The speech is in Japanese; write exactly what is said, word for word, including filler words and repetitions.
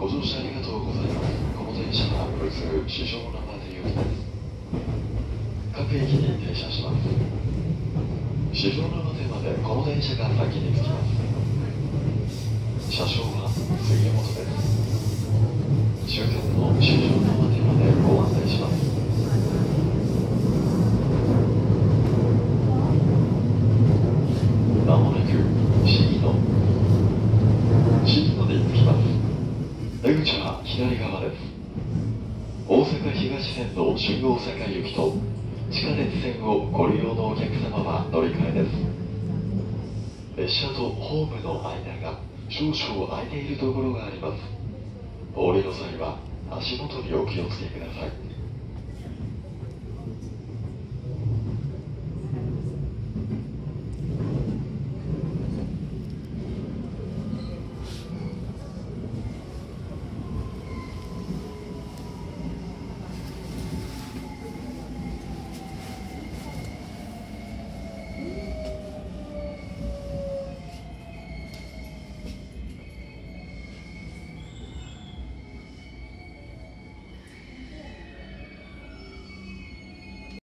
ご乗車ありがとうございます。この電車は普通四条畷行きです。各駅に停車します。四条畷までこの電車が先に着きます。車掌は杉本です。終点の四条畷までご案内します。まもなく市野市野に着きます。出口は左側です。大阪東線の新大阪行きと地下鉄線をご利用のお客様は乗り換えです。列車とホームの間が少々空いているところがあります。お降りの際は足元にお気をつけください。